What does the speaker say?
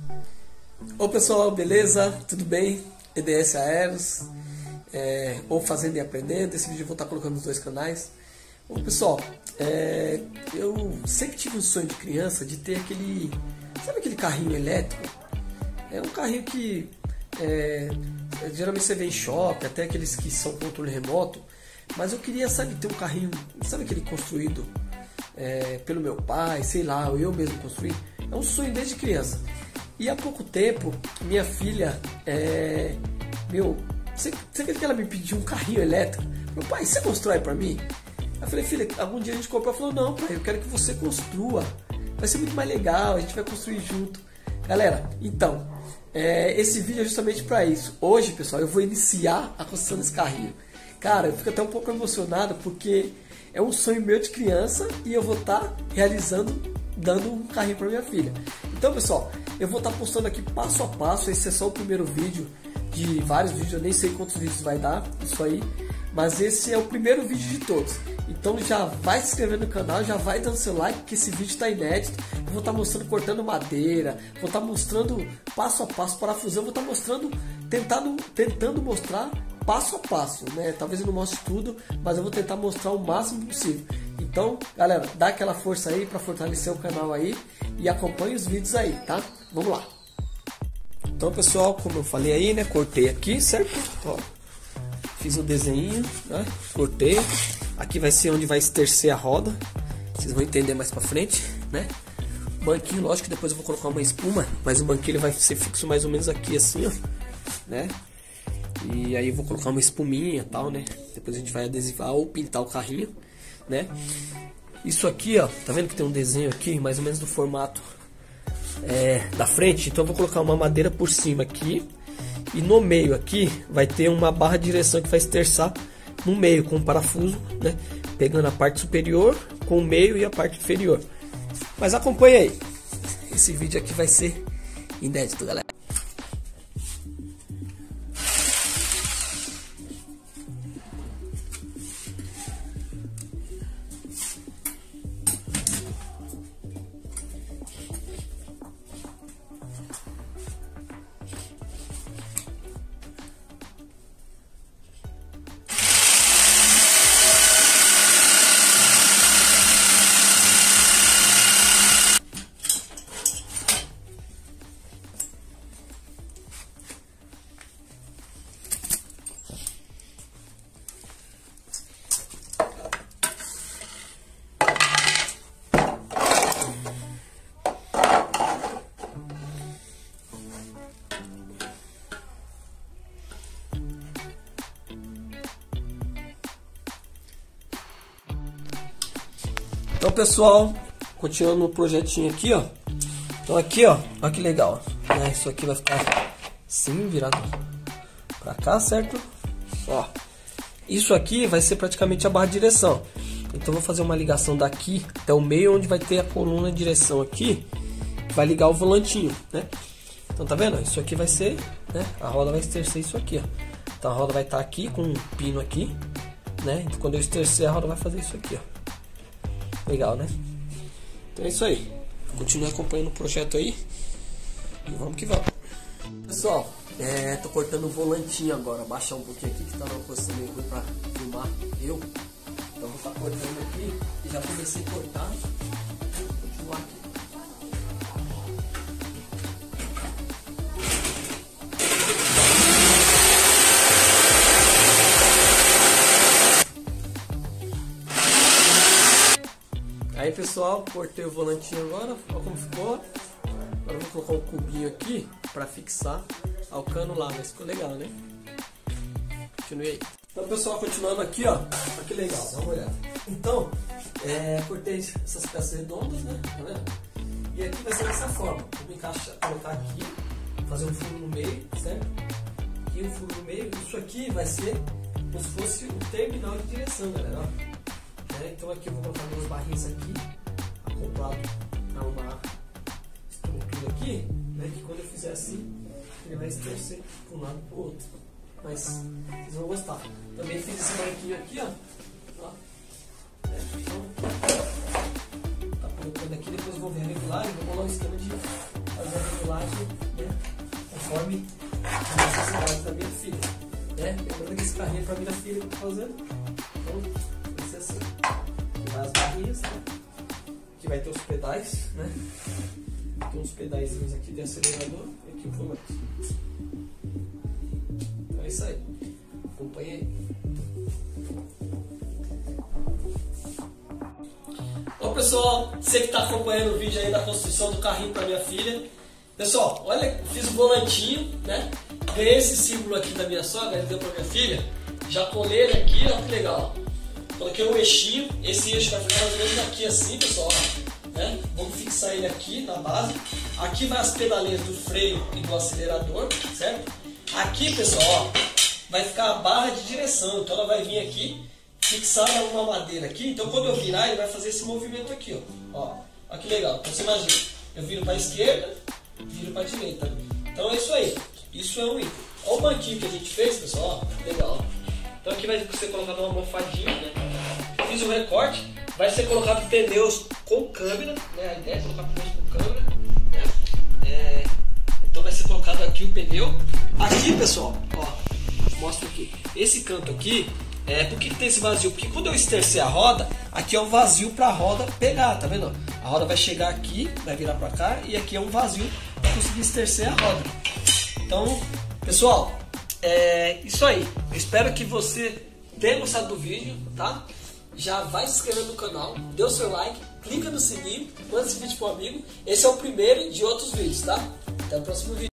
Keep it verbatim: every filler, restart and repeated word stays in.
Ô pessoal, beleza? Tudo bem? E D S Aeros, é, ou Fazendo e Aprendendo. Esse vídeo eu vou estar colocando nos dois canais. Ô pessoal, é, eu sempre tive um sonho de criança de ter aquele, sabe aquele carrinho elétrico? É um carrinho que é, geralmente você vê em shopping, até aqueles que são controle remoto. Mas eu queria, sabe, ter um carrinho, sabe aquele construído é, pelo meu pai, sei lá, ou eu mesmo construí. É um sonho desde criança. E há pouco tempo, minha filha, é, meu, você, você vê que ela me pediu um carrinho elétrico? Meu pai, você constrói pra mim? Eu falei, filha, algum dia a gente compra. Ela falou, não pai, eu quero que você construa. Vai ser muito mais legal, a gente vai construir junto. Galera, então, é, esse vídeo é justamente pra isso. Hoje, pessoal, eu vou iniciar a construção desse carrinho. Cara, eu fico até um pouco emocionado porque é um sonho meu de criança e eu vou estar realizando, dando um carrinho pra minha filha. Então, pessoal, eu vou estar postando aqui passo a passo. Esse é só o primeiro vídeo de vários vídeos, eu nem sei quantos vídeos vai dar isso aí, mas esse é o primeiro vídeo de todos. Então já vai se inscrevendo no canal, já vai dando seu like, que esse vídeo está inédito. Eu vou estar mostrando cortando madeira, vou estar mostrando passo a passo parafusão, vou estar mostrando, tentando, tentando mostrar passo a passo, né? Talvez eu não mostre tudo, mas eu vou tentar mostrar o máximo possível. Então, galera, dá aquela força aí para fortalecer o canal aí e acompanhe os vídeos aí, tá? Vamos lá. Então, pessoal, como eu falei aí, né? Cortei aqui, certo? Ó, fiz o desenho, né? Cortei. Aqui vai ser onde vai estercer a roda. Vocês vão entender mais pra frente, né? O banquinho, lógico que depois eu vou colocar uma espuma, mas o banquinho ele vai ser fixo mais ou menos aqui assim, ó, né? E aí eu vou colocar uma espuminha e tal, né? Depois a gente vai adesivar ou pintar o carrinho, né? Isso aqui, ó, tá vendo que tem um desenho aqui, mais ou menos do formato é, da frente? Então eu vou colocar uma madeira por cima aqui. E no meio aqui vai ter uma barra de direção que vai esterçar no meio com um parafuso, né? Pegando a parte superior com o meio e a parte inferior. Mas acompanha aí. Esse vídeo aqui vai ser inédito, galera. Então, pessoal, continuando o projetinho aqui, ó. Então aqui, ó, olha que legal, né? Isso aqui vai ficar assim, virado pra cá, certo? Ó, isso aqui vai ser praticamente a barra de direção. Então eu vou fazer uma ligação daqui até o meio, onde vai ter a coluna de direção aqui, que vai ligar o volantinho, né? Então tá vendo? Isso aqui vai ser, né? A roda vai estercer isso aqui, ó. Então a roda vai estar aqui com um pino aqui, né? Então quando eu estercer, a roda vai fazer isso aqui, ó. Legal, né? Então é isso aí. Continue acompanhando o projeto aí. E vamos que vamos. Pessoal, é, tô cortando o volantinho agora. Baixar um pouquinho aqui que tá numa posição meio ruim pra filmar eu. Então vou estar tá cortando aqui. E já comecei a cortar. Vou continuar aqui. Aí, pessoal, cortei o volantinho agora, olha como ficou. Agora eu vou colocar um cubinho aqui para fixar ao cano lá, mas ficou legal, né? Continue aí. Então, pessoal, continuando aqui, ó, olha que legal, dá uma olhada. Então, é, cortei essas peças redondas, né? Tá vendo? E aqui vai ser dessa forma. Vou encaixar, colocar aqui, fazer um furo no meio, certo? Aqui um furo no meio. Isso aqui vai ser como se fosse o terminal de direção, galera, ó. É, então aqui eu vou colocar duas barrinhas aqui, acoplado a uma estrutura aqui, né, que quando eu fizer assim, ele vai estercer para um lado e para o outro. Mas vocês vão gostar. Também fiz esse banquinho aqui, ó. ó. É, então, tá colocando aqui, depois eu vou ver a regulagem, vou bolar um esquema de fazer a regulagem montagem, né, conforme a necessidade da minha filha. Né? Lembrando que esse carrinho é para minha filha que eu estou fazendo. Então, vai ser assim. Aqui vai as barrinhas, né? Aqui vai ter os pedais, né? Tem uns pedaizinhos aqui de acelerador e aqui o volante. Então é isso aí. Acompanhe aí. Bom, pessoal, você que está acompanhando o vídeo aí da construção do carrinho para minha filha. Pessoal, olha, fiz o volantinho, né? Ganhei esse símbolo aqui da minha sogra, ele deu para minha filha. Já colei ele aqui, ó, que legal. Coloquei um eixinho, esse eixo vai ficar mais ou menos aqui assim, pessoal. Né? Vamos fixar ele aqui na base. Aqui vai as pedaleiras do freio e do acelerador, certo? Aqui, pessoal, ó, vai ficar a barra de direção, então ela vai vir aqui fixada numa madeira aqui. Então quando eu virar, ele vai fazer esse movimento aqui, ó. Ó, ó que legal. Então você imagina, eu viro para a esquerda, viro para a direita. Então é isso aí. Isso é um item. Olha o banquinho que a gente fez, pessoal. Ó, legal. Então aqui vai ser colocado uma almofadinha, né? Fiz o recorte. Vai ser colocado pneus com câmera, né? A ideia é colocar pneus com câmera, né? É... Então vai ser colocado aqui o pneu. Aqui, pessoal, ó, mostra aqui. Esse canto aqui, é, por que, que tem esse vazio? Porque quando eu estercer a roda, aqui é um vazio para a roda pegar, tá vendo? A roda vai chegar aqui, vai virar para cá, e aqui é um vazio para conseguir estercer a roda. Então, pessoal, é isso aí. Eu espero que você tenha gostado do vídeo, tá? Já vai se inscrever no canal, dê o seu like, clica no sininho, manda esse vídeo para um amigo. Esse é o primeiro de outros vídeos, tá? Até o próximo vídeo.